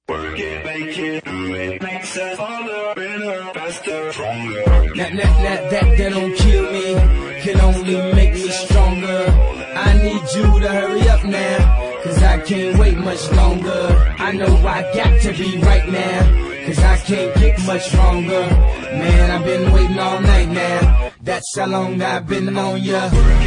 Work it, make it, do it, makes us harder, better, faster, stronger. That don't kill me, can only make me stronger. I need you to hurry up now, cause I can't wait much longer. I know I got to be right now, cause I can't get much stronger. Man, I've been waiting all night now, that's how long I've been on ya.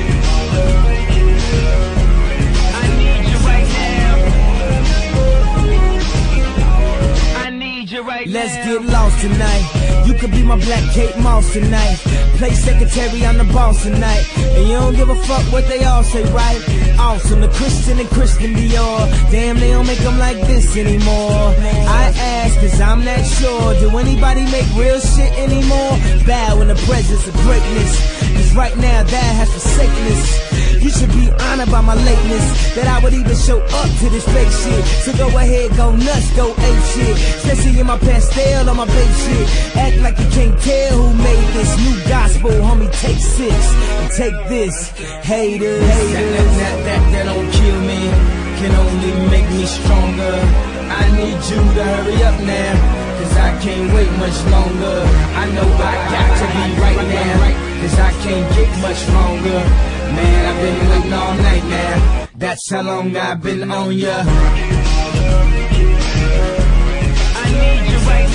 Let's get lost tonight. You could be my Black Kate Moss tonight. Play secretary, I'm the boss tonight. And you don't give a fuck what they all say, right? Awesome, the Christian and Christian Dior. Damn, they don't make them like this anymore. I ask, cause I'm not sure. Do anybody make real shit anymore? Bow in the presence of greatness, cause right now that has forsaken us. You should be honored by my lateness, that I would even show up to this fake shit. So go ahead, go nuts, go ape shit. Especially in my pastel on my babe shit. Act like you can't tell who made this new gospel, homie. Take 6 and take this, haters. That don't kill me, can only make me stronger. I need you to hurry up now, cause I can't wait much longer. I know I got to be right now, cause I can't get much stronger. Man, I've been waiting all night now, that's how long I've been on ya. I need you right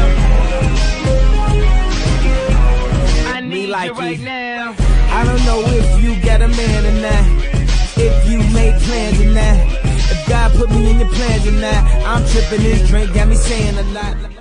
now, I need you right now. I don't know if you got a man or not, if you made plans or not, if God put me in your plans or not. I'm tripping, this drink got me saying a lot.